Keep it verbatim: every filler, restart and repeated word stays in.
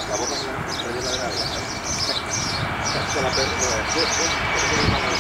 La boca está llena de agua. ¿Eh? Con la perra.